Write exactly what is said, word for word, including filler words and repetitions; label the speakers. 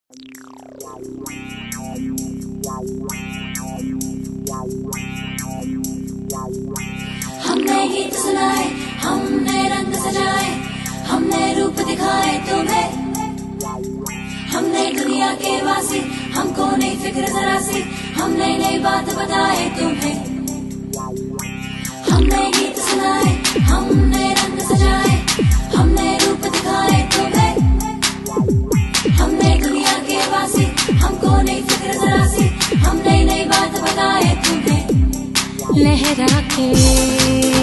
Speaker 1: हमने गीत सुनाए, हमने रंग सजाए, हमने रूप दिखाए तुम्हें। हमने दुनिया के वासी, हमको नहीं फिक्र जरा सी, हमने नई बात बताए तुम्हें। हमने गीत सुनाए, हमने रंग सजाए, हमने रूप दिखाए तुम्हें। हमने दुनिया के वासी, हमको नहीं फिक्र जरा सी, हमने नई बात बताए तुम्हें।
Speaker 2: लहरा के